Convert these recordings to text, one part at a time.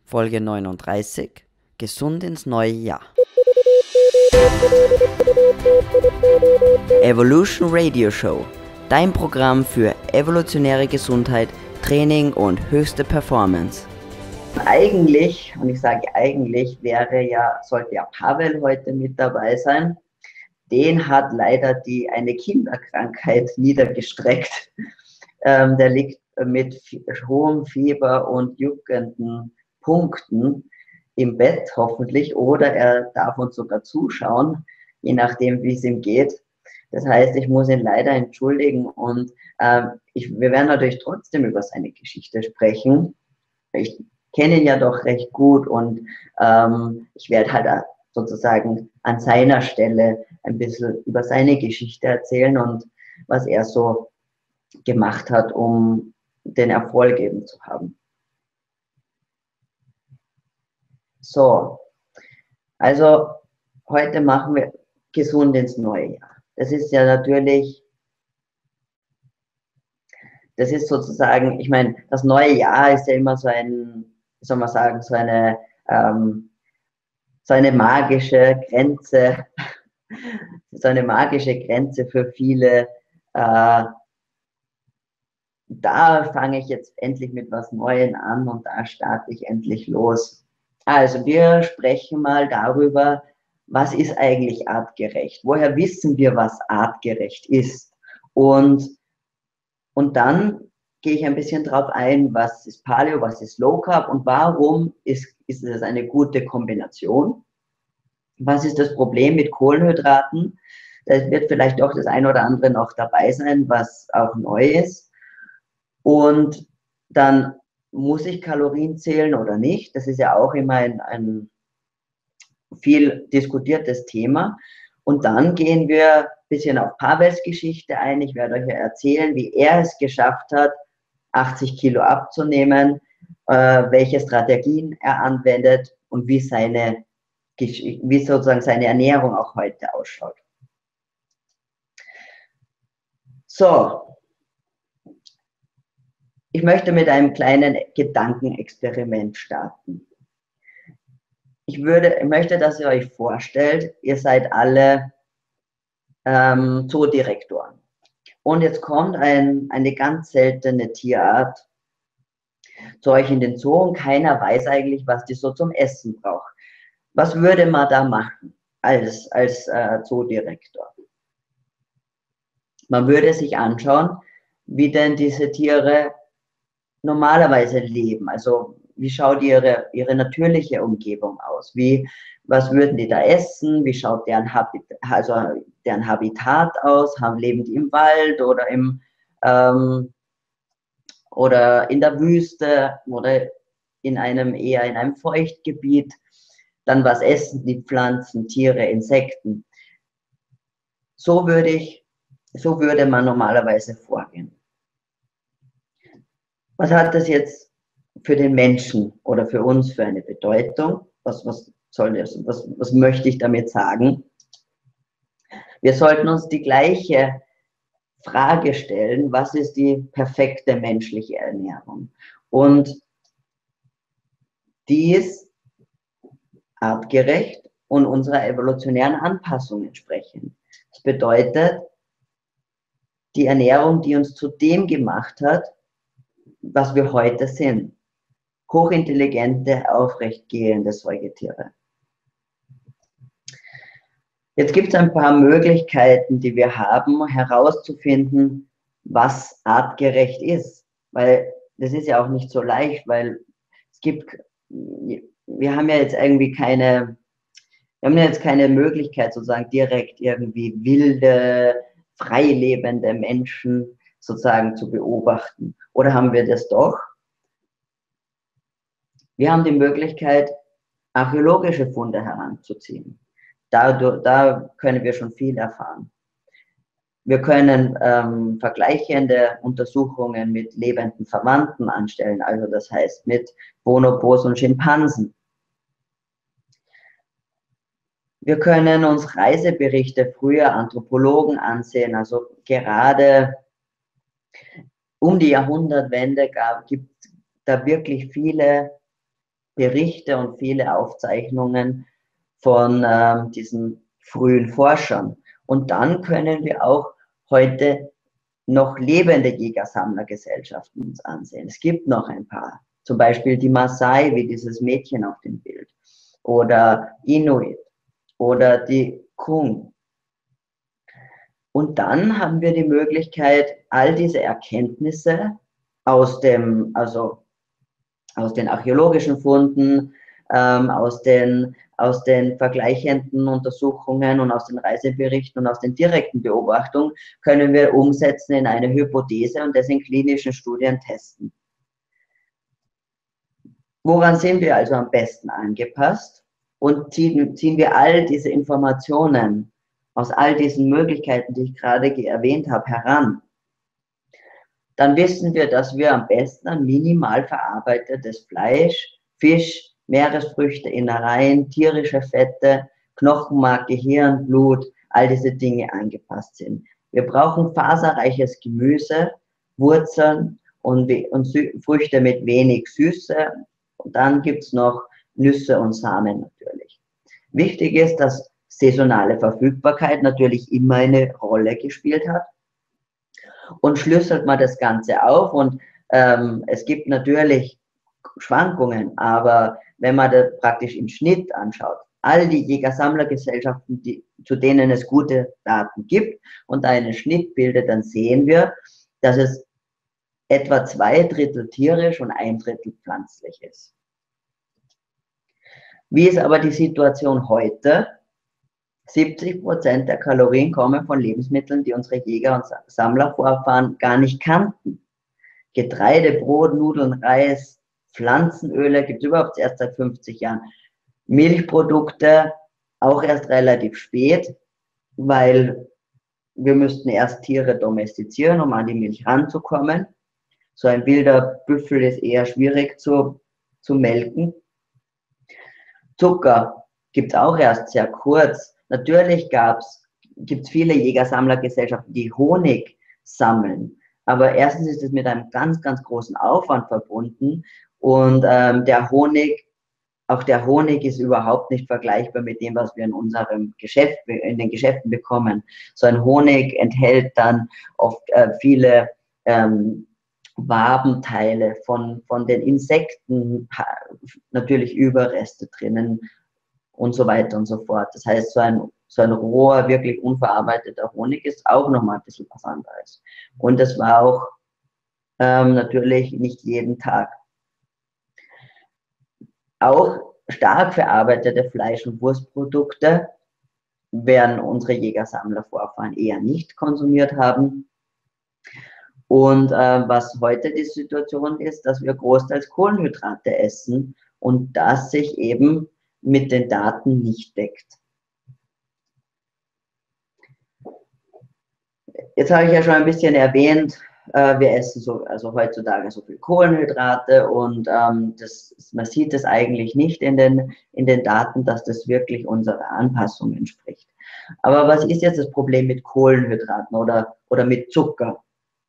Folge 39: Gesund ins neue Jahr. Evolution Radio Show, dein Programm für evolutionäre Gesundheit, Training und höchste Performance. Eigentlich, und ich sage eigentlich, sollte ja Pavel heute mit dabei sein. Den hat leider eine Kinderkrankheit niedergestreckt. Der liegt mit hohem Fieber und juckenden Punkten im Bett hoffentlich, oder er darf uns sogar zuschauen, je nachdem, wie es ihm geht. Das heißt, ich muss ihn leider entschuldigen und wir werden natürlich trotzdem über seine Geschichte sprechen. Ich kenne ihn ja doch recht gut und ich werde halt sozusagen an seiner Stelle ein bisschen über seine Geschichte erzählen und was er so gemacht hat, um den Erfolg eben zu haben. So, also heute machen wir gesund ins neue Jahr. Das ist ja natürlich, das ist sozusagen, ich meine, das neue Jahr ist ja immer so ein, wie soll man sagen, so eine magische Grenze, so eine magische Grenze für viele. Da fange ich jetzt endlich mit was Neuem an und da starte ich endlich los. Also wir sprechen mal darüber, was ist eigentlich artgerecht? Woher wissen wir, was artgerecht ist? Und dann gehe ich ein bisschen drauf ein, was ist Paleo, was ist Low Carb und warum ist es eine gute Kombination? Was ist das Problem mit Kohlenhydraten? Da wird vielleicht auch das eine oder andere noch dabei sein, was auch neu ist. Und dann muss ich Kalorien zählen oder nicht? Das ist ja auch immer ein viel diskutiertes Thema. Und dann gehen wir ein bisschen auf Pavels Geschichte ein. Ich werde euch ja erzählen, wie er es geschafft hat, 80 Kilo abzunehmen, welche Strategien er anwendet und wie sozusagen seine Ernährung auch heute ausschaut. So, ich möchte mit einem kleinen Gedankenexperiment starten. Ich möchte, dass ihr euch vorstellt, ihr seid alle Zoodirektoren. Und jetzt kommt eine ganz seltene Tierart zu euch in den Zoo und keiner weiß eigentlich, was die so zum Essen braucht. Was würde man da machen als Zoodirektor? Man würde sich anschauen, wie denn diese Tiere normalerweise leben. Also wie schaut ihre natürliche Umgebung aus? Was würden die da essen? Wie schaut deren Habitat aus? Leben die im Wald oder in der Wüste oder eher in einem Feuchtgebiet? Dann was essen die Pflanzen, Tiere, Insekten? So würde man normalerweise vorgehen. Was hat das jetzt für den Menschen oder für uns für eine Bedeutung? Was möchte ich damit sagen? Wir sollten uns die gleiche Frage stellen, was ist die perfekte menschliche Ernährung? Und die ist artgerecht und unserer evolutionären Anpassung entsprechend. Das bedeutet, die Ernährung, die uns zu dem gemacht hat, was wir heute sind. Hochintelligente, aufrechtgehende Säugetiere. Jetzt gibt es ein paar Möglichkeiten, die wir haben, herauszufinden, was artgerecht ist. Weil das ist ja auch nicht so leicht, weil wir haben ja jetzt keine Möglichkeit, sozusagen direkt irgendwie wilde, freilebende Menschen sozusagen zu beobachten. Oder haben wir das doch? Wir haben die Möglichkeit, archäologische Funde heranzuziehen. Da können wir schon viel erfahren. Wir können vergleichende Untersuchungen mit lebenden Verwandten anstellen, also das heißt mit Bonobos und Schimpansen. Wir können uns Reiseberichte früher Anthropologen ansehen, also gerade um die Jahrhundertwende gibt es da wirklich viele Berichte und viele Aufzeichnungen von diesen frühen Forschern. Und dann können wir auch heute noch lebende Jäger-Sammler-Gesellschaften uns ansehen. Es gibt noch ein paar, zum Beispiel die Maasai, wie dieses Mädchen auf dem Bild, oder Inuit oder die Kung. Und dann haben wir die Möglichkeit, all diese Erkenntnisse aus den archäologischen Funden, aus den vergleichenden Untersuchungen und aus den Reiseberichten und aus den direkten Beobachtungen können wir umsetzen in eine Hypothese und das in klinischen Studien testen. Woran sind wir also am besten angepasst? Und ziehen wir all diese Informationen aus all diesen Möglichkeiten, die ich gerade erwähnt habe, heran, dann wissen wir, dass wir am besten an minimal verarbeitetes Fleisch, Fisch, Meeresfrüchte, Innereien, tierische Fette, Knochenmark, Gehirn, Blut, all diese Dinge angepasst sind. Wir brauchen faserreiches Gemüse, Wurzeln und Früchte mit wenig Süße. Und dann gibt es noch Nüsse und Samen natürlich. Wichtig ist, dass saisonale Verfügbarkeit natürlich immer eine Rolle gespielt hat. Und schlüsselt man das Ganze auf und es gibt natürlich Schwankungen, aber wenn man das praktisch im Schnitt anschaut, all die Jäger-Sammler-Gesellschaften, zu denen es gute Daten gibt und einen Schnitt bildet, dann sehen wir, dass es etwa 2/3 tierisch und 1/3 pflanzlich ist. Wie ist aber die Situation heute? 70% der Kalorien kommen von Lebensmitteln, die unsere Jäger- und Sammlervorfahren gar nicht kannten. Getreide, Brot, Nudeln, Reis, Pflanzenöle gibt es überhaupt erst seit 50 Jahren. Milchprodukte auch erst relativ spät, weil wir müssten erst Tiere domestizieren, um an die Milch ranzukommen. So ein wilder Büffel ist eher schwierig zu melken. Zucker gibt es auch erst sehr kurz. Natürlich gibt es viele Jäger-Sammler-Gesellschaften, die Honig sammeln. Aber erstens ist es mit einem ganz, ganz großen Aufwand verbunden. Und der Honig ist überhaupt nicht vergleichbar mit dem, was wir in den Geschäften bekommen. So ein Honig enthält dann oft viele Wabenteile von den Insekten, natürlich Überreste drinnen und so weiter und so fort. Das heißt, so ein roher, wirklich unverarbeiteter Honig ist auch nochmal ein bisschen was anderes. Und das war auch natürlich nicht jeden Tag. Auch stark verarbeitete Fleisch- und Wurstprodukte werden unsere Jäger-Sammler-Vorfahren eher nicht konsumiert haben. Und was heute die Situation ist, dass wir großteils Kohlenhydrate essen und das sich eben mit den Daten nicht deckt. Jetzt habe ich ja schon ein bisschen erwähnt, wir essen heutzutage so viel Kohlenhydrate und man sieht es eigentlich nicht in den Daten, dass das wirklich unserer Anpassung entspricht. Aber was ist jetzt das Problem mit Kohlenhydraten oder mit Zucker?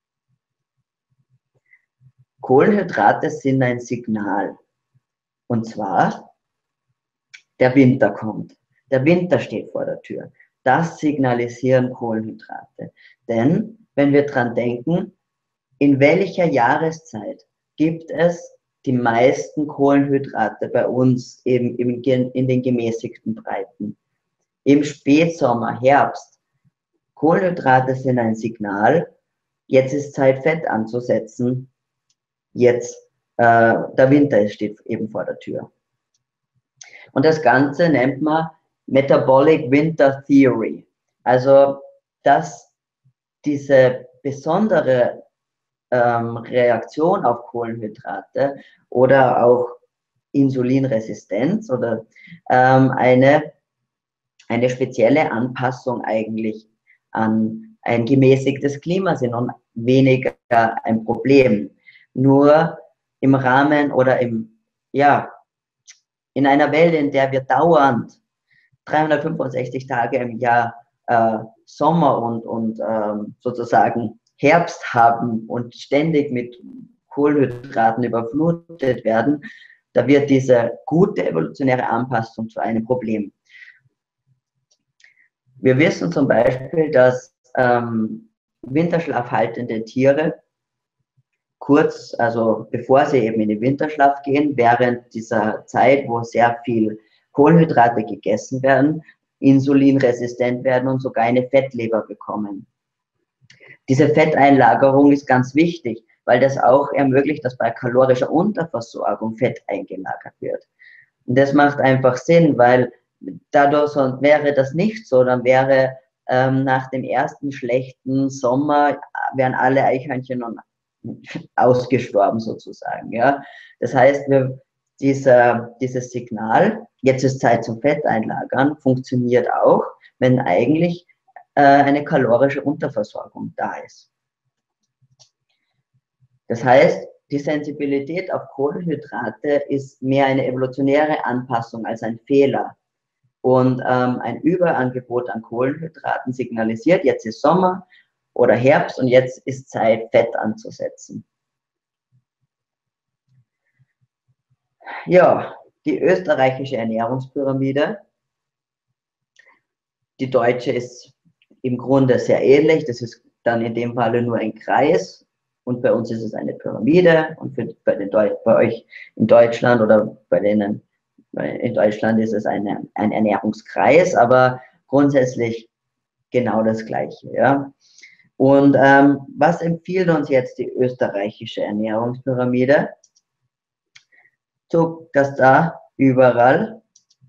Kohlenhydrate sind ein Signal. Und zwar, der Winter kommt. Der Winter steht vor der Tür. Das signalisieren Kohlenhydrate. Denn wenn wir dran denken, in welcher Jahreszeit gibt es die meisten Kohlenhydrate bei uns eben in den gemäßigten Breiten? Im Spätsommer, Herbst. Kohlenhydrate sind ein Signal. Jetzt ist Zeit, Fett anzusetzen. Jetzt, der Winter steht eben vor der Tür. Und das Ganze nennt man Metabolic Winter Theory. Also, dass diese besondere Reaktion auf Kohlenhydrate oder auch Insulinresistenz oder eine spezielle Anpassung eigentlich an ein gemäßigtes Klima sind und weniger ein Problem. Nur im Rahmen oder in einer Welt, in der wir dauernd 365 Tage im Jahr Sommer und sozusagen Herbst haben und ständig mit Kohlenhydraten überflutet werden, da wird diese gute evolutionäre Anpassung zu einem Problem. Wir wissen zum Beispiel, dass Winterschlaf haltende Tiere kurz, also bevor sie eben in den Winterschlaf gehen, während dieser Zeit, wo sehr viel Kohlenhydrate gegessen werden, insulinresistent werden und sogar eine Fettleber bekommen. Diese Fetteinlagerung ist ganz wichtig, weil das auch ermöglicht, dass bei kalorischer Unterversorgung Fett eingelagert wird. Und das macht einfach Sinn, weil dadurch, sonst wäre das nicht so, dann wäre nach dem ersten schlechten Sommer, wären alle Eichhörnchen ausgestorben sozusagen. Ja? Das heißt, dieses Signal, jetzt ist Zeit zum Fetteinlagern, funktioniert auch, wenn eigentlich eine kalorische Unterversorgung da ist. Das heißt, die Sensibilität auf Kohlenhydrate ist mehr eine evolutionäre Anpassung als ein Fehler. Und ein Überangebot an Kohlenhydraten signalisiert, jetzt ist Sommer oder Herbst und jetzt ist Zeit, Fett anzusetzen. Ja, die österreichische Ernährungspyramide. Die deutsche ist im Grunde sehr ähnlich. Das ist dann in dem Falle nur ein Kreis. Und bei uns ist es eine Pyramide. Und bei euch in Deutschland oder bei denen in Deutschland ist es ein Ernährungskreis, aber grundsätzlich genau das Gleiche. Ja? Und was empfiehlt uns jetzt die österreichische Ernährungspyramide? So, dass da überall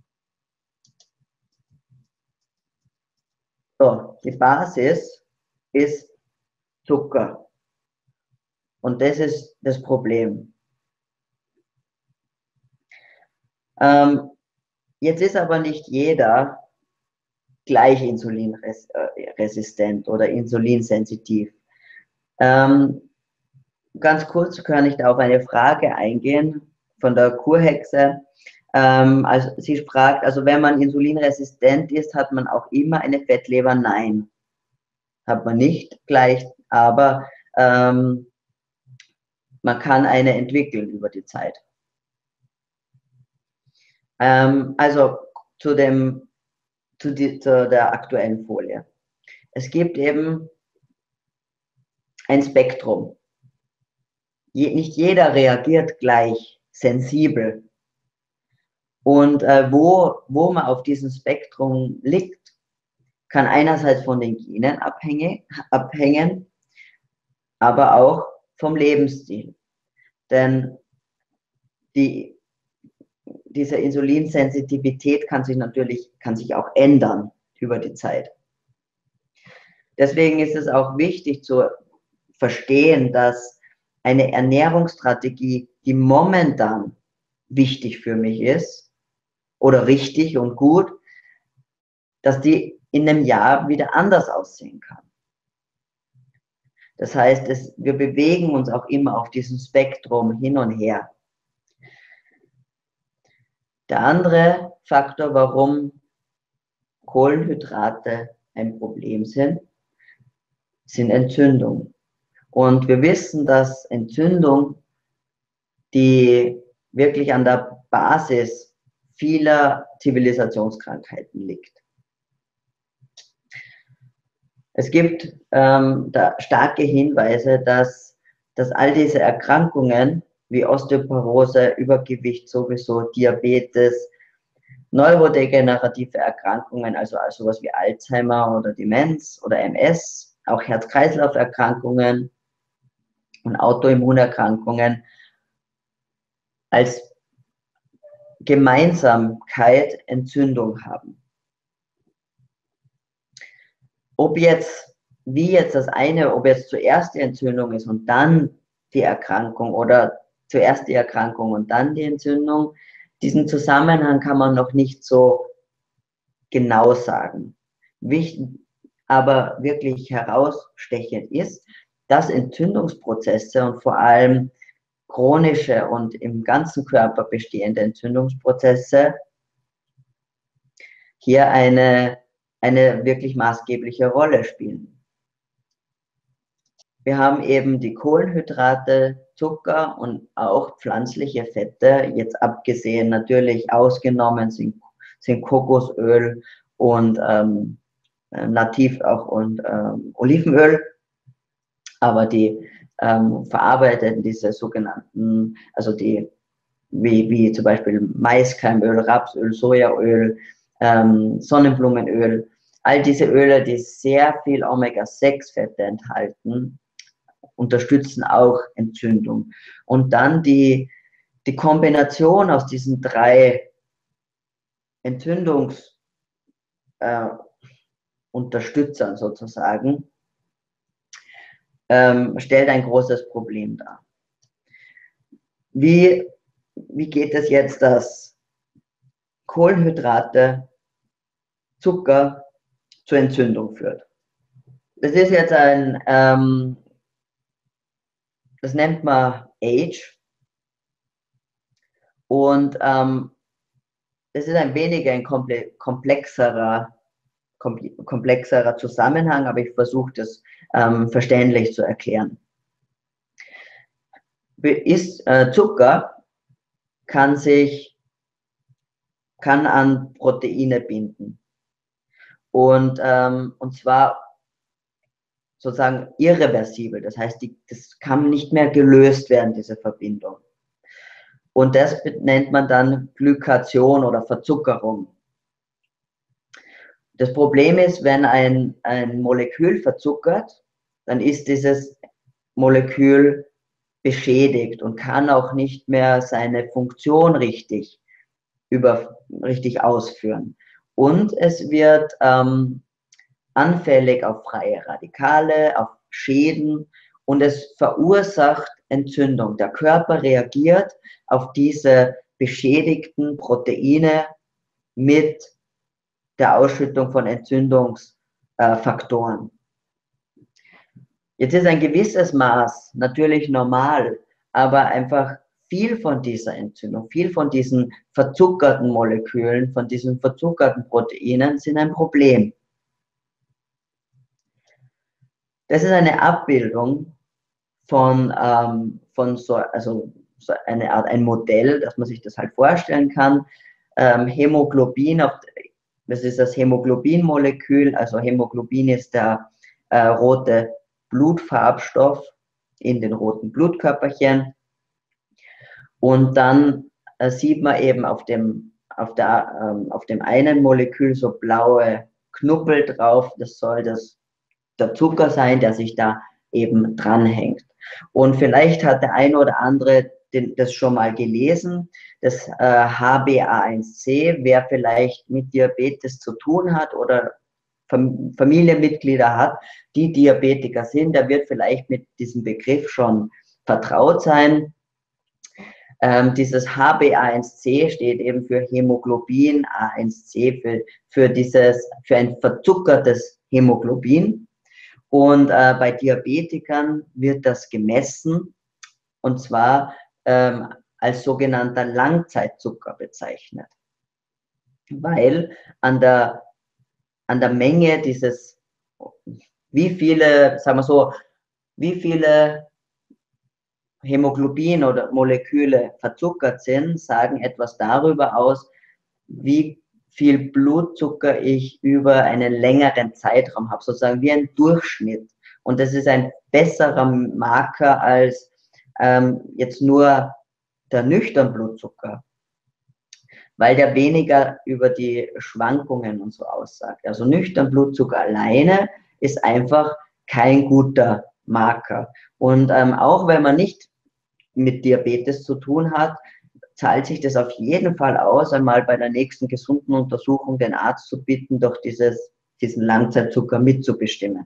so, die Basis ist Zucker. Und das ist das Problem. Jetzt ist aber nicht jeder gleich insulinresistent oder insulinsensitiv. Ganz kurz kann ich da auf eine Frage eingehen von der Kurhexe. Also sie fragt, also wenn man insulinresistent ist, hat man auch immer eine Fettleber? Nein, hat man nicht gleich, aber man kann eine entwickeln über die Zeit. Also zu der aktuellen Folie. Es gibt eben ein Spektrum. Nicht jeder reagiert gleich sensibel. Und wo man auf diesem Spektrum liegt, kann einerseits von den Genen abhängen, aber auch vom Lebensstil. Denn diese Insulinsensitivität kann sich auch ändern über die Zeit. Deswegen ist es auch wichtig zu verstehen, dass eine Ernährungsstrategie, die momentan wichtig für mich ist oder richtig und gut, dass die in einem Jahr wieder anders aussehen kann. Das heißt, wir bewegen uns auch immer auf diesem Spektrum hin und her. Der andere Faktor, warum Kohlenhydrate ein Problem sind Entzündungen. Und wir wissen, dass Entzündung, die wirklich an der Basis vieler Zivilisationskrankheiten liegt. Es gibt da starke Hinweise, dass all diese Erkrankungen wie Osteoporose, Übergewicht sowieso, Diabetes, neurodegenerative Erkrankungen, also sowas wie Alzheimer oder Demenz oder MS, auch Herz-Kreislauf-Erkrankungen und Autoimmunerkrankungen als Gemeinsamkeit Entzündung haben. Ob jetzt zuerst die Entzündung ist und dann die Erkrankung oder zuerst die Erkrankung und dann die Entzündung, diesen Zusammenhang kann man noch nicht so genau sagen. Aber wirklich herausstechend ist, dass Entzündungsprozesse und vor allem chronische und im ganzen Körper bestehende Entzündungsprozesse hier eine wirklich maßgebliche Rolle spielen. wir haben eben die Kohlenhydrate, Zucker und auch pflanzliche Fette, jetzt abgesehen natürlich ausgenommen sind Kokosöl und nativ auch und Olivenöl, aber die verarbeiteten diese sogenannten, also die wie zum Beispiel Maiskeimöl, Rapsöl, Sojaöl, Sonnenblumenöl, all diese Öle, die sehr viel Omega-6-Fette enthalten, unterstützen auch Entzündung. Und dann die Kombination aus diesen drei Entzündungsunterstützern sozusagen, stellt ein großes Problem dar. Wie geht es jetzt, dass Kohlenhydrate, Zucker zur Entzündung führt? Das ist jetzt das nennt man Age. Und das ist ein wenig ein komplexerer Zusammenhang, aber ich versuche das verständlich zu erklären. Zucker kann an Proteine binden. Und zwar sozusagen irreversibel. Das heißt, das kann nicht mehr gelöst werden, diese Verbindung. Und das nennt man dann Glykation oder Verzuckerung. Das Problem ist, wenn ein Molekül verzuckert, dann ist dieses Molekül beschädigt und kann auch nicht mehr seine Funktion richtig ausführen. Und es wird anfällig auf freie Radikale, auf Schäden und es verursacht Entzündung. Der Körper reagiert auf diese beschädigten Proteine mit der Ausschüttung von Entzündungsfaktoren. Jetzt ist ein gewisses Maß natürlich normal, aber einfach viel von dieser Entzündung, viel von diesen verzuckerten Molekülen, von diesen verzuckerten Proteinen sind ein Problem. Das ist eine Abbildung von eine Art, ein Modell, dass man sich das halt vorstellen kann. Hämoglobin, das ist das Hämoglobin-Molekül, also Hämoglobin ist der rote Blutfarbstoff in den roten Blutkörperchen. Und dann sieht man eben auf dem einen Molekül so blaue Knuppel drauf, das soll der Zucker sein, der sich da eben dranhängt. Und vielleicht hat der eine oder andere das schon mal gelesen, das HbA1c, wer vielleicht mit Diabetes zu tun hat oder Familienmitglieder hat, die Diabetiker sind, der wird vielleicht mit diesem Begriff schon vertraut sein. Dieses HbA1c steht eben für Hämoglobin, A1c für ein verzuckertes Hämoglobin. Und bei Diabetikern wird das gemessen, und zwar als sogenannter Langzeitzucker bezeichnet. Weil an der Menge wie viele Hämoglobin oder Moleküle verzuckert sind, sagen etwas darüber aus, wie viel Blutzucker ich über einen längeren Zeitraum habe, sozusagen wie ein Durchschnitt. Und das ist ein besserer Marker als jetzt nur der nüchtern Blutzucker, weil der weniger über die Schwankungen und so aussagt. Also nüchtern Blutzucker alleine ist einfach kein guter Marker. Und auch wenn man nicht mit Diabetes zu tun hat, zahlt sich das auf jeden Fall aus, einmal bei der nächsten gesunden Untersuchung den Arzt zu bitten, doch diesen Langzeitzucker mitzubestimmen.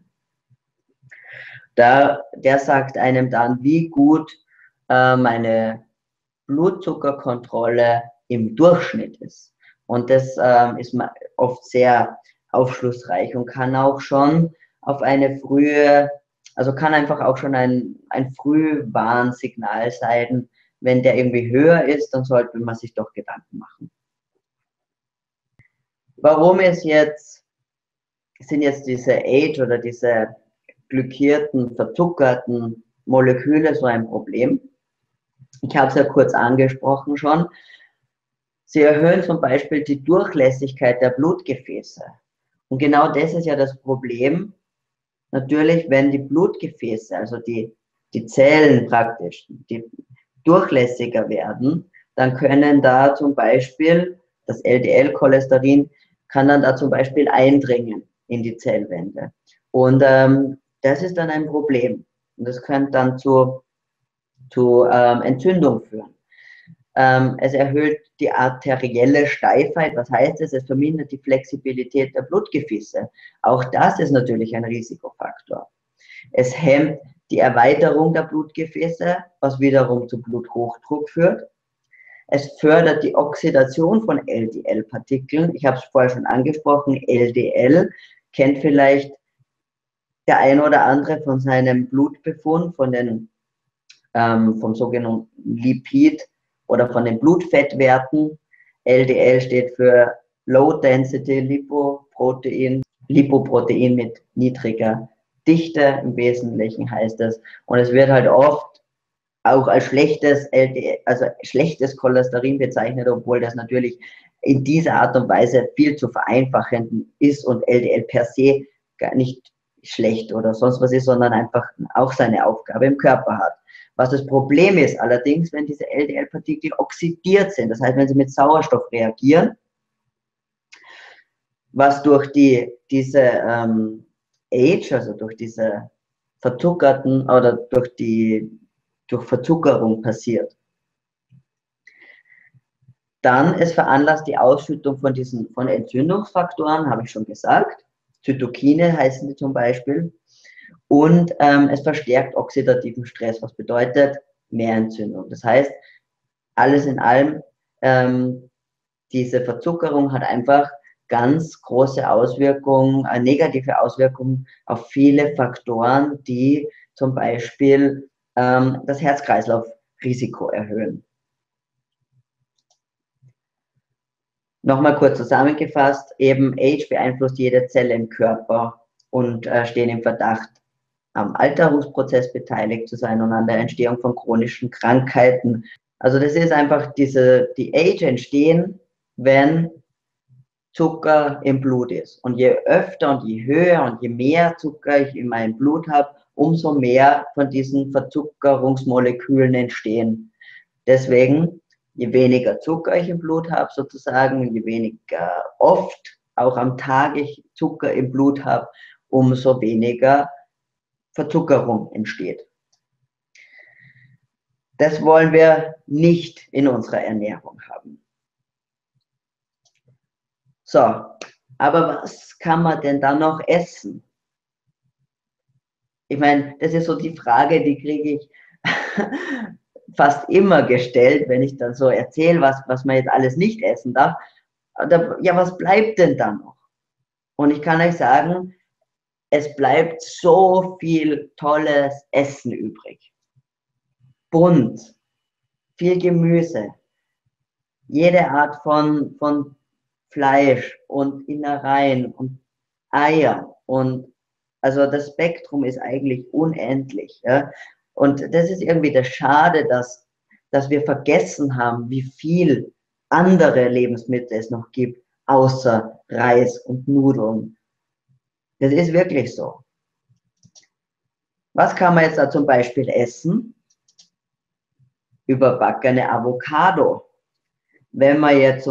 Der sagt einem dann, wie gut meine Blutzuckerkontrolle im Durchschnitt ist. Und das ist oft sehr aufschlussreich und kann auch schon auf eine frühe, also kann einfach auch schon ein Frühwarnsignal sein. Wenn der irgendwie höher ist, dann sollte man sich doch Gedanken machen. Warum sind jetzt diese Age oder diese glykierten, verzuckerten Moleküle so ein Problem? Ich habe es ja kurz angesprochen schon. Sie erhöhen zum Beispiel die Durchlässigkeit der Blutgefäße. Und genau das ist ja das Problem. Natürlich, wenn die Blutgefäße, also die Zellen praktisch, die durchlässiger werden, dann können da zum Beispiel das LDL-Cholesterin kann dann da zum Beispiel eindringen in die Zellwände. Und das ist dann ein Problem. Und das könnte dann zu Entzündung führen. Es erhöht die arterielle Steifheit. Was heißt es? Es vermindert die Flexibilität der Blutgefäße. Auch das ist natürlich ein Risikofaktor. Es hemmt die Erweiterung der Blutgefäße, was wiederum zu Bluthochdruck führt. Es fördert die Oxidation von LDL-Partikeln. Ich habe es vorher schon angesprochen, LDL kennt vielleicht der ein oder andere von seinem Blutbefund, vom sogenannten Lipid oder von den Blutfettwerten. LDL steht für Low Density Lipoprotein, Lipoprotein mit niedriger Dichte im Wesentlichen heißt es. Und es wird halt oft auch als schlechtes LDL, also schlechtes Cholesterin bezeichnet, obwohl das natürlich in dieser Art und Weise viel zu vereinfachend ist und LDL per se gar nicht schlecht oder sonst was ist, sondern einfach auch seine Aufgabe im Körper hat. Was das Problem ist allerdings, wenn diese LDL-Partikel oxidiert sind, das heißt, wenn sie mit Sauerstoff reagieren, was durch diese Age, also durch diese verzuckerten oder durch Verzuckerung passiert. Dann, es veranlasst die Ausschüttung von Entzündungsfaktoren, habe ich schon gesagt. Zytokine heißen die zum Beispiel. Und es verstärkt oxidativen Stress, was bedeutet mehr Entzündung. Das heißt, alles in allem, diese Verzuckerung hat einfach ganz große Auswirkungen, negative Auswirkungen auf viele Faktoren, die zum Beispiel das Herz-Kreislauf-Risiko erhöhen. Nochmal kurz zusammengefasst, eben Age beeinflusst jede Zelle im Körper und stehen im Verdacht, am Alterungsprozess beteiligt zu sein und an der Entstehung von chronischen Krankheiten. Also das ist einfach die Age entstehen, wenn Zucker im Blut ist. Und je öfter und je höher und je mehr Zucker ich in meinem Blut habe, umso mehr von diesen Verzuckerungsmolekülen entstehen. Deswegen, je weniger Zucker ich im Blut habe, sozusagen, je weniger oft auch am Tag ich Zucker im Blut habe, umso weniger Verzuckerung entsteht. Das wollen wir nicht in unserer Ernährung haben. So, aber was kann man denn da noch essen? Ich meine, das ist so die Frage, die kriege ich fast immer gestellt, wenn ich dann so erzähle, was man jetzt alles nicht essen darf. Ja, was bleibt denn da noch? Und ich kann euch sagen, es bleibt so viel tolles Essen übrig. Bunt, viel Gemüse, jede Art von Fleisch und Innereien und Eier und also das Spektrum ist eigentlich unendlich. Ja? Und das ist irgendwie das Schade, dass wir vergessen haben, wie viel andere Lebensmittel es noch gibt, außer Reis und Nudeln. Das ist wirklich so. Was kann man jetzt da zum Beispiel essen? Überbackene Avocado. Wenn man jetzt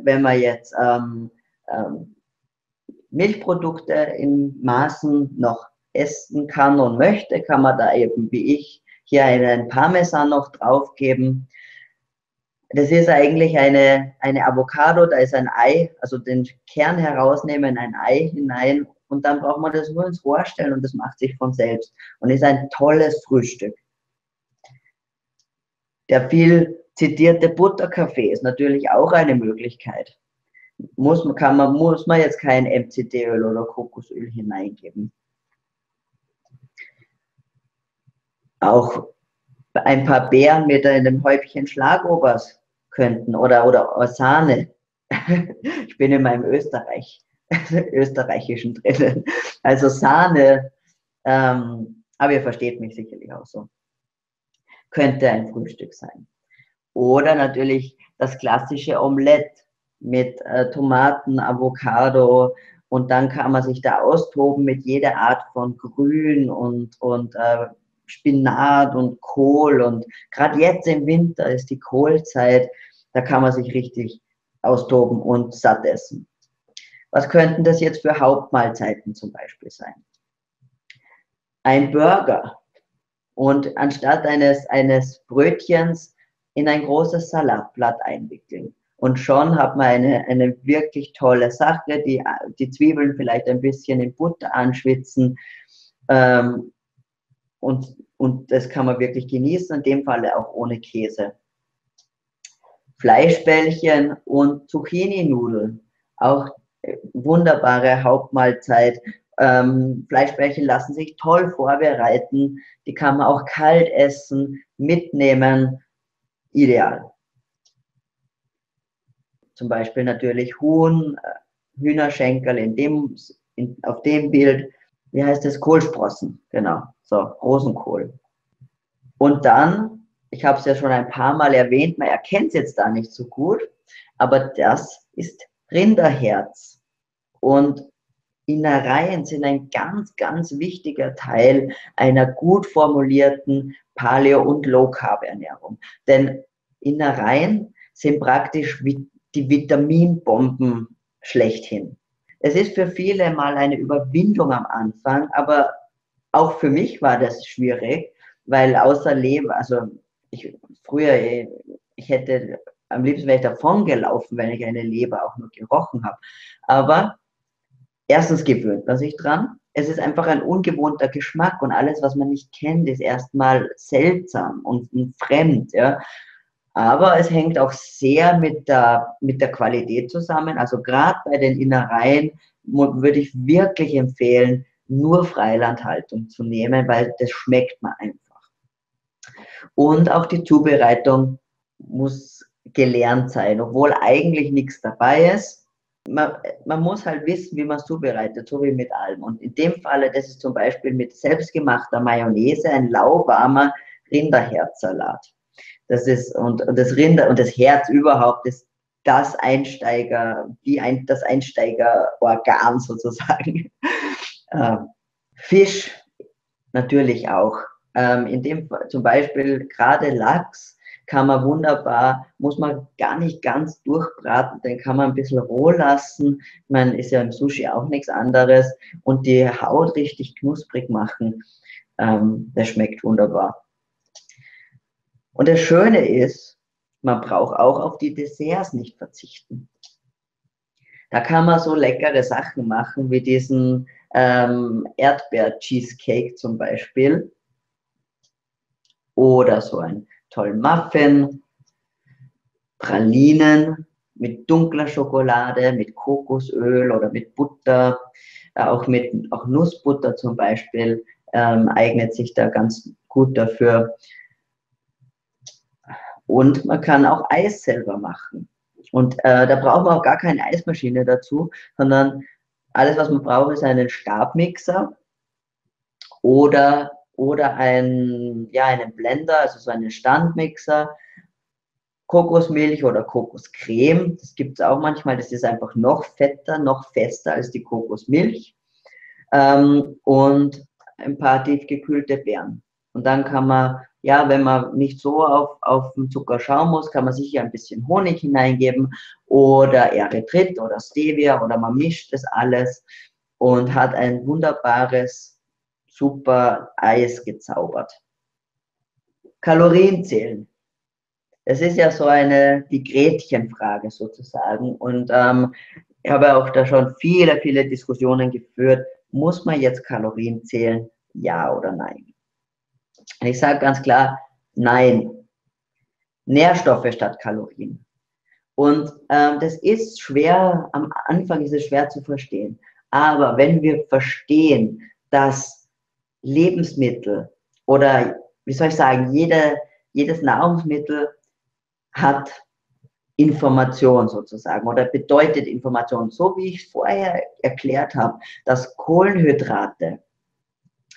Milchprodukte in Maßen noch essen kann und möchte, kann man da eben wie ich hier einen Parmesan noch draufgeben. Das ist eigentlich eine Avocado, da ist ein Ei, also den Kern herausnehmen, ein Ei hinein und dann braucht man das nur ins Rohr stellen und das macht sich von selbst und ist ein tolles Frühstück. Der viel zitierte Butterkaffee ist natürlich auch eine Möglichkeit. Muss man jetzt kein MCT-Öl oder Kokosöl hineingeben. Auch ein paar Beeren mit einem Häubchen Schlagobers könnten oder Sahne. Ich bin in meinem österreichischen drinnen. Also Sahne Aber ihr versteht mich sicherlich auch so. Könnte ein Frühstück sein. Oder natürlich das klassische Omelette mit Tomaten, Avocado, und dann kann man sich da austoben mit jeder Art von Grün und Spinat und Kohl. Und gerade jetzt im Winter ist die Kohlzeit, da kann man sich richtig austoben und satt essen. Was könnten das jetzt für Hauptmahlzeiten zum Beispiel sein? Ein Burger und anstatt eines Brötchens in ein großes Salatblatt einwickeln. Und schon hat man eine wirklich tolle Sache, die Zwiebeln vielleicht ein bisschen in Butter anschwitzen, und das kann man wirklich genießen, in dem Falle auch ohne Käse. Fleischbällchen und Zucchini-Nudeln, auch wunderbare Hauptmahlzeit. Fleischbällchen lassen sich toll vorbereiten, die kann man auch kalt essen, mitnehmen, ideal. Zum Beispiel natürlich Hühnerschenkel auf dem Bild, wie heißt das, Kohlsprossen, genau, so, Rosenkohl. Und dann, ich habe es ja schon ein paar Mal erwähnt, man erkennt es jetzt da nicht so gut, aber das ist Rinderherz. Und Innereien sind ein ganz, ganz wichtiger Teil einer gut formulierten Paleo- und Low-Carb-Ernährung. Denn Innereien sind praktisch wie die Vitaminbomben schlechthin. Es ist für viele mal eine Überwindung am Anfang, aber auch für mich war das schwierig, weil außer Leber, also früher, ich hätte am liebsten wäre ich davon gelaufen, wenn ich eine Leber auch nur gerochen habe. Aber erstens gewöhnt man sich dran. Es ist einfach ein ungewohnter Geschmack und alles, was man nicht kennt, ist erstmal seltsam und fremd. Ja. Aber es hängt auch sehr mit der Qualität zusammen. Also gerade bei den Innereien würde ich wirklich empfehlen, nur Freilandhaltung zu nehmen, weil das schmeckt man einfach. Und auch die Zubereitung muss gelernt sein, obwohl eigentlich nichts dabei ist. Man muss halt wissen, wie man es zubereitet, so wie mit allem. Und in dem Falle, das ist zum Beispiel mit selbstgemachter Mayonnaise ein lauwarmer Rinderherzsalat. Das ist, und das Rinder und das Herz überhaupt ist das das Einsteigerorgan sozusagen. Fisch natürlich auch. In dem zum Beispiel gerade Lachs kann man wunderbar, muss man gar nicht ganz durchbraten, den kann man ein bisschen roh lassen. Man ist ja im Sushi auch nichts anderes und die Haut richtig knusprig machen. Das schmeckt wunderbar. Und das Schöne ist, man braucht auch auf die Desserts nicht verzichten. Da kann man so leckere Sachen machen, wie diesen Erdbeer-Cheesecake zum Beispiel. Oder so einen tollen Muffin, Pralinen mit dunkler Schokolade, mit Kokosöl oder mit Butter, auch Nussbutter zum Beispiel eignet sich da ganz gut dafür. Und man kann auch Eis selber machen. Und da braucht man auch gar keine Eismaschine dazu, sondern alles, was man braucht, ist einen Stabmixer oder einen Blender, also so einen Standmixer, Kokosmilch oder Kokoscreme. Das gibt es auch manchmal, das ist einfach noch fetter, noch fester als die Kokosmilch. Und ein paar tiefgekühlte Beeren. Und dann kann man, ja, wenn man nicht so auf den Zucker schauen muss, kann man sicher ein bisschen Honig hineingeben oder Erythrit oder Stevia oder man mischt das alles und hat ein wunderbares, super Eis gezaubert. Kalorien zählen. Es ist ja so die Gretchenfrage sozusagen. Und ich habe auch da schon viele, viele Diskussionen geführt. Muss man jetzt Kalorien zählen? Ja oder nein? Und ich sage ganz klar, nein. Nährstoffe statt Kalorien. Und das ist schwer, am Anfang ist es schwer zu verstehen. Aber wenn wir verstehen, dass Lebensmittel oder, wie soll ich sagen, jedes Nahrungsmittel hat Information sozusagen oder bedeutet Information. So wie ich vorher erklärt habe, dass Kohlenhydrate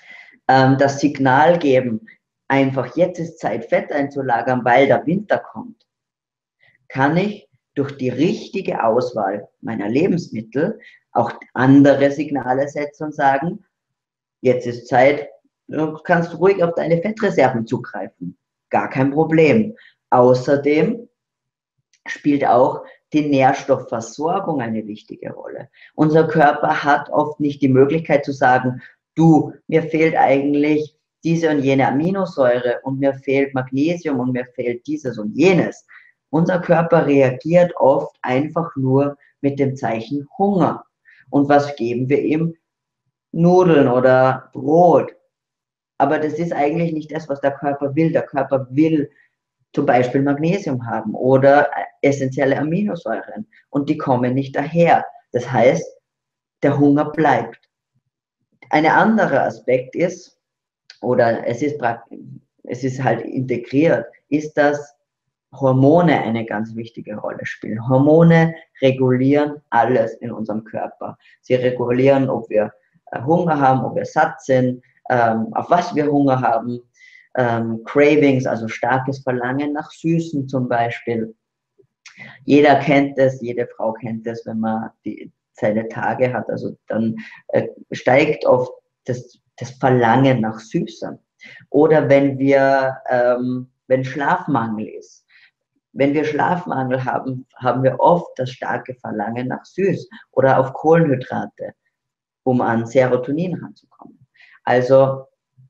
das Signal geben, einfach jetzt ist Zeit, Fett einzulagern, weil der Winter kommt, kann ich durch die richtige Auswahl meiner Lebensmittel auch andere Signale setzen und sagen, jetzt ist Zeit, du kannst ruhig auf deine Fettreserven zugreifen. Gar kein Problem. Außerdem spielt auch die Nährstoffversorgung eine wichtige Rolle. Unser Körper hat oft nicht die Möglichkeit zu sagen, du, mir fehlt eigentlich diese und jene Aminosäure und mir fehlt Magnesium und mir fehlt dieses und jenes. Unser Körper reagiert oft einfach nur mit dem Zeichen Hunger. Und was geben wir ihm? Nudeln oder Brot. Aber das ist eigentlich nicht das, was der Körper will. Der Körper will zum Beispiel Magnesium haben oder essentielle Aminosäuren und die kommen nicht daher. Das heißt, der Hunger bleibt. Ein anderer Aspekt ist, oder es ist halt integriert, ist, dass Hormone eine ganz wichtige Rolle spielen. Hormone regulieren alles in unserem Körper. Sie regulieren, ob wir Hunger haben, ob wir satt sind, auf was wir Hunger haben. Cravings, also starkes Verlangen nach Süßen zum Beispiel. Jeder kennt es, jede Frau kennt es, wenn man seine Tage hat. Also dann steigt oft das Verlangen nach Süßem. Oder wenn Schlafmangel ist. Wenn wir Schlafmangel haben, haben wir oft das starke Verlangen nach Süß oder auf Kohlenhydrate, um an Serotonin ranzukommen. Also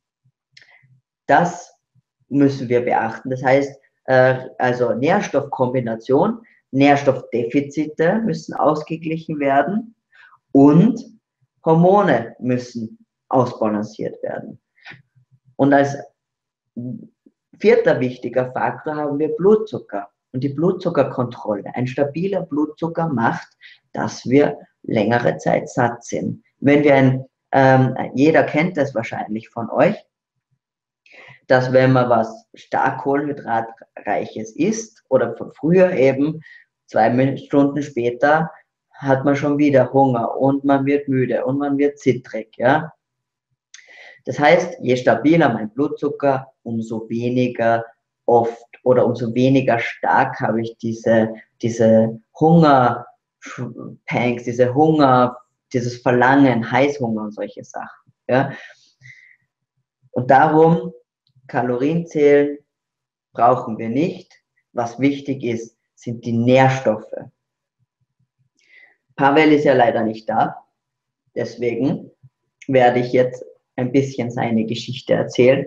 das müssen wir beachten. Das heißt, also Nährstoffkombination, Nährstoffdefizite müssen ausgeglichen werden und Hormone müssen ausbalanciert werden. Und als vierter wichtiger Faktor haben wir Blutzucker und die Blutzuckerkontrolle. Ein stabiler Blutzucker macht, dass wir längere Zeit satt sind. Wenn wir jeder kennt das wahrscheinlich von euch, dass wenn man was stark kohlenhydratreiches isst oder von früher eben 2 Stunden später hat man schon wieder Hunger und man wird müde und man wird zittrig, ja. Das heißt, je stabiler mein Blutzucker, umso weniger oft oder umso weniger stark habe ich diese Hunger-Pangs, dieses Verlangen, Heißhunger und solche Sachen. Ja? Und darum, Kalorien zählen brauchen wir nicht. Was wichtig ist, sind die Nährstoffe. Pavel ist ja leider nicht da, deswegen werde ich jetzt ein bisschen seine Geschichte erzählen.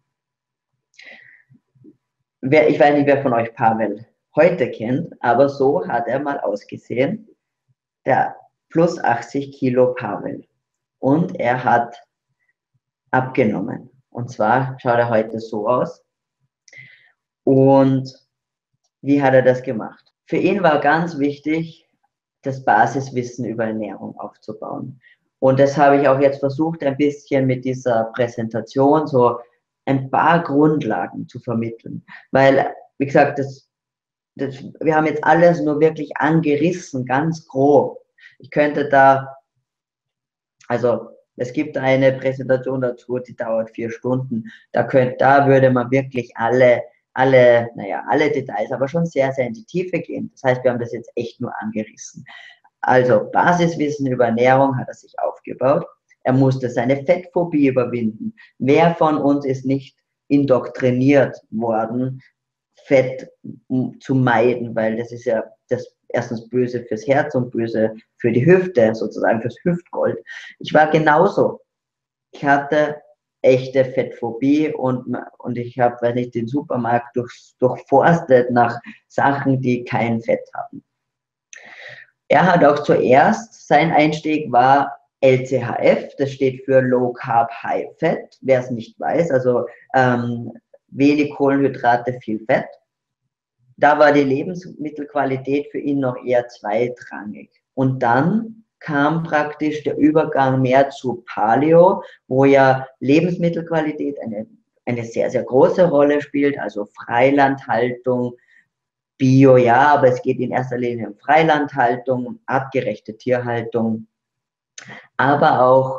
Ich weiß nicht, wer von euch Pavel heute kennt, aber so hat er mal ausgesehen, der plus 80 Kilo Pavel. Und er hat abgenommen. Und zwar schaut er heute so aus. Und wie hat er das gemacht? Für ihn war ganz wichtig, das Basiswissen über Ernährung aufzubauen. Und das habe ich auch jetzt versucht, ein bisschen mit dieser Präsentation so ein paar Grundlagen zu vermitteln. Weil, wie gesagt, wir haben jetzt alles nur wirklich angerissen, ganz grob. Ich könnte also es gibt eine Präsentation dazu, die dauert 4 Stunden. Da würde man wirklich alle Details, aber schon sehr, sehr in die Tiefe gehen. Das heißt, wir haben das jetzt echt nur angerissen. Also Basiswissen über Ernährung hat er sich aufgebaut. Er musste seine Fettphobie überwinden. Wer von uns ist nicht indoktriniert worden, Fett zu meiden, weil das ist ja das erstens böse fürs Herz und böse für die Hüfte, sozusagen fürs Hüftgold. Ich war genauso. Ich hatte echte Fettphobie und ich habe, weiß nicht, den Supermarkt durchforstet nach Sachen, die kein Fett haben. Er hat auch zuerst, sein Einstieg war LCHF, das steht für Low Carb High Fat, wer es nicht weiß, also wenig Kohlenhydrate, viel Fett. Da war die Lebensmittelqualität für ihn noch eher zweitrangig. Und dann kam praktisch der Übergang mehr zu Paleo, wo ja Lebensmittelqualität eine sehr, sehr große Rolle spielt, also Freilandhaltung, Bio, ja, aber es geht in erster Linie um Freilandhaltung, artgerechte Tierhaltung, aber auch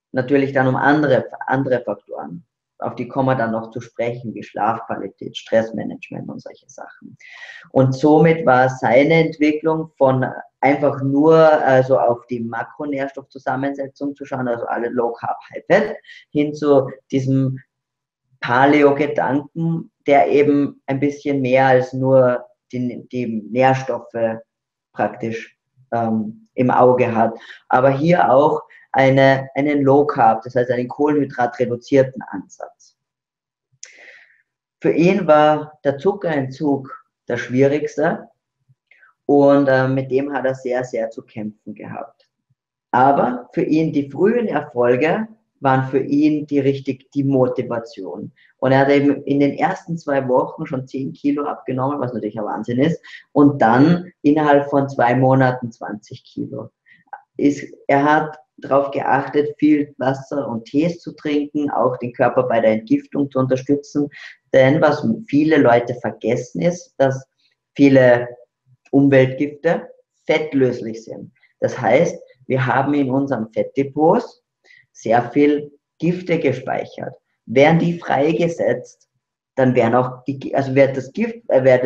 natürlich dann um andere Faktoren. Auf die kommen wir dann noch zu sprechen, wie Schlafqualität, Stressmanagement und solche Sachen. Und somit war seine Entwicklung von einfach nur also auf die Makronährstoffzusammensetzung zu schauen, also alle Low Carb, High Fat, hin zu diesem Paleo-Gedanken, der eben ein bisschen mehr als nur die Nährstoffe praktisch im Auge hat. Aber hier auch einen Low Carb, das heißt einen kohlenhydratreduzierten Ansatz. Für ihn war der Zuckerentzug das Schwierigste und mit dem hat er sehr, sehr zu kämpfen gehabt. Aber für ihn die frühen Erfolge waren für ihn die Motivation. Und er hat eben in den ersten 2 Wochen schon 10 Kilo abgenommen, was natürlich ein Wahnsinn ist, und dann innerhalb von 2 Monaten 20 Kilo. Er hat darauf geachtet, viel Wasser und Tees zu trinken, auch den Körper bei der Entgiftung zu unterstützen. Denn was viele Leute vergessen ist, dass viele Umweltgifte fettlöslich sind. Das heißt, wir haben in unseren Fettdepots sehr viel Gifte gespeichert. Werden die freigesetzt, dann werden auch die, also wird das Gift,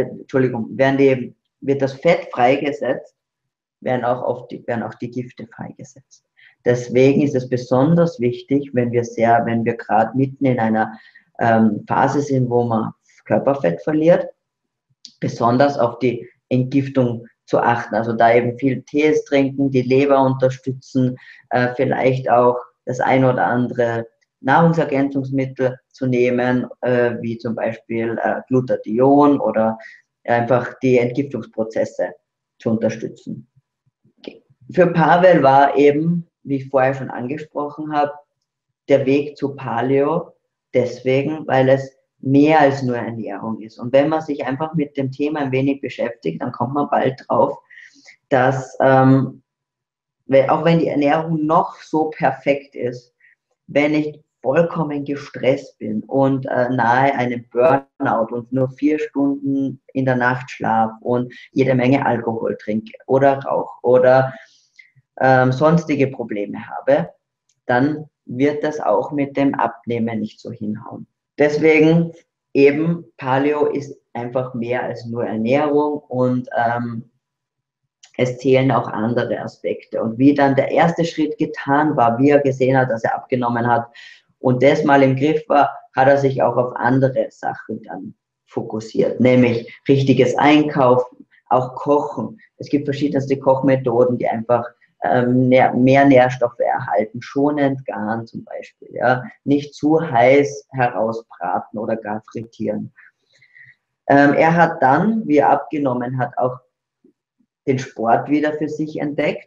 wird das Fett freigesetzt, werden auch die Gifte freigesetzt. Deswegen ist es besonders wichtig, wenn wir gerade mitten in einer Phase sind, wo man Körperfett verliert, besonders auf die Entgiftung zu achten. Also da eben viel Tees trinken, die Leber unterstützen, vielleicht auch das ein oder andere Nahrungsergänzungsmittel zu nehmen, wie zum Beispiel Glutathion oder einfach die Entgiftungsprozesse zu unterstützen. Für Pavel war eben, wie ich vorher schon angesprochen habe, der Weg zu Paleo deswegen, weil es mehr als nur Ernährung ist. Und wenn man sich einfach mit dem Thema ein wenig beschäftigt, dann kommt man bald drauf, dass auch wenn die Ernährung noch so perfekt ist, wenn ich vollkommen gestresst bin und nahe einem Burnout und nur 4 Stunden in der Nacht schlafe und jede Menge Alkohol trinke oder rauche oder sonstige Probleme habe, dann wird das auch mit dem Abnehmen nicht so hinhauen. Deswegen eben Paleo ist einfach mehr als nur Ernährung und es zählen auch andere Aspekte. Und wie dann der erste Schritt getan war, wie er gesehen hat, dass er abgenommen hat und das mal im Griff war, hat er sich auch auf andere Sachen dann fokussiert, nämlich richtiges Einkaufen, auch Kochen. Es gibt verschiedenste Kochmethoden, die einfach mehr Nährstoffe erhalten, schonend garen zum Beispiel, ja, nicht zu heiß herausbraten oder gar frittieren. Er hat dann, wie er abgenommen hat, auch den Sport wieder für sich entdeckt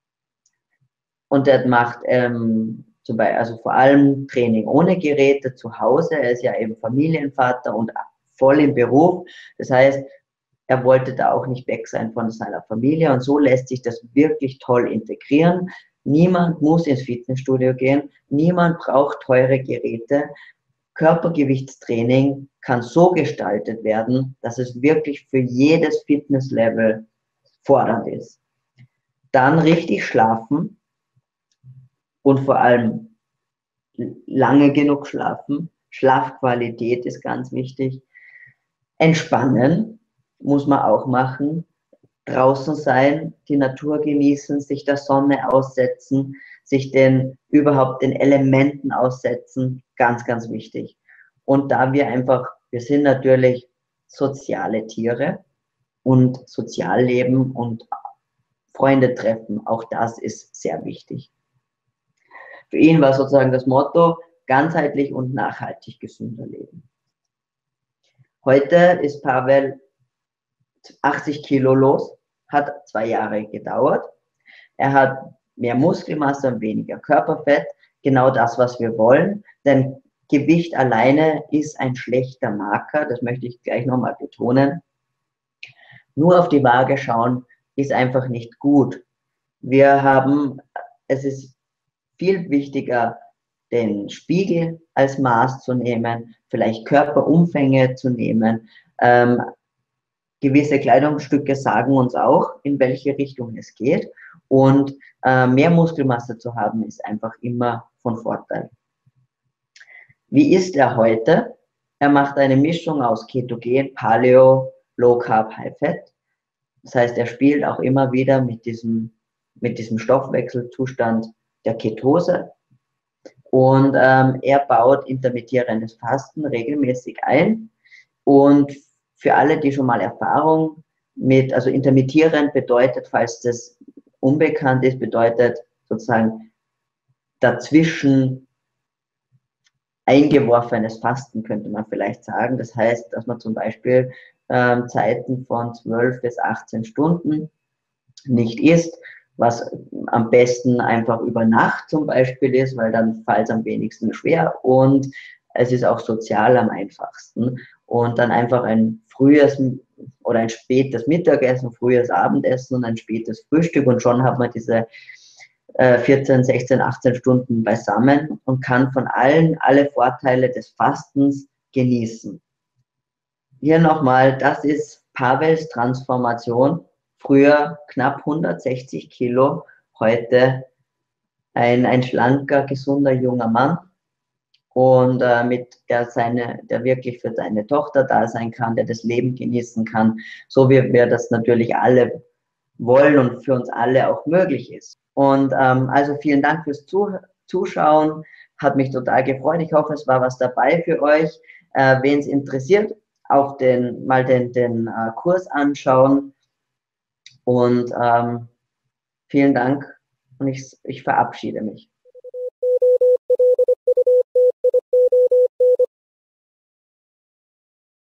und er macht zum Beispiel, also vor allem Training ohne Geräte zu Hause. Er ist ja eben Familienvater und voll im Beruf. Das heißt, er wollte da auch nicht weg sein von seiner Familie und so lässt sich das wirklich toll integrieren. Niemand muss ins Fitnessstudio gehen, niemand braucht teure Geräte. Körpergewichtstraining kann so gestaltet werden, dass es wirklich für jedes Fitnesslevel fordernd ist. Dann richtig schlafen und vor allem lange genug schlafen. Schlafqualität ist ganz wichtig. Entspannen muss man auch machen. Draußen sein, die Natur genießen, sich der Sonne aussetzen, sich überhaupt den Elementen aussetzen, ganz, ganz wichtig. Und da wir sind natürlich soziale Tiere und Sozialleben und Freunde treffen, auch das ist sehr wichtig. Für ihn war sozusagen das Motto, ganzheitlich und nachhaltig gesünder leben. Heute ist Pavel 80 Kilo los, hat 2 Jahre gedauert. Er hat mehr Muskelmasse und weniger Körperfett, genau das, was wir wollen, denn Gewicht alleine ist ein schlechter Marker, das möchte ich gleich nochmal betonen. Nur auf die Waage schauen ist einfach nicht gut. Es ist viel wichtiger, den Spiegel als Maß zu nehmen, vielleicht Körperumfänge zu nehmen. Gewisse Kleidungsstücke sagen uns auch, in welche Richtung es geht. Und mehr Muskelmasse zu haben, ist einfach immer von Vorteil. Wie isst er heute? Er macht eine Mischung aus Ketogen, Paleo, Low Carb, High Fat. Das heißt, er spielt auch immer wieder mit diesem Stoffwechselzustand der Ketose. Und er baut intermittierendes Fasten regelmäßig ein. Und für alle, die schon mal Erfahrung mit, also intermittierend bedeutet, falls das unbekannt ist, bedeutet sozusagen dazwischen eingeworfenes Fasten, könnte man vielleicht sagen. Das heißt, dass man zum Beispiel Zeiten von 12 bis 18 Stunden nicht isst, was am besten einfach über Nacht zum Beispiel ist, weil dann fällt es am wenigsten schwer und es ist auch sozial am einfachsten. Und dann einfach ein frühes oder ein spätes Mittagessen, frühes Abendessen und ein spätes Frühstück und schon hat man diese 14, 16, 18 Stunden beisammen und kann von alle Vorteile des Fastens genießen. Hier nochmal, das ist Pawels Transformation. Früher knapp 160 Kilo, heute ein schlanker, gesunder junger Mann und der wirklich für seine Tochter da sein kann, der das Leben genießen kann, so wie wir das natürlich alle wollen und für uns alle auch möglich ist. Und also vielen Dank fürs Zuschauen, hat mich total gefreut. Ich hoffe, es war was dabei für euch. Wen es interessiert, auch den Kurs anschauen. Und vielen Dank und ich verabschiede mich.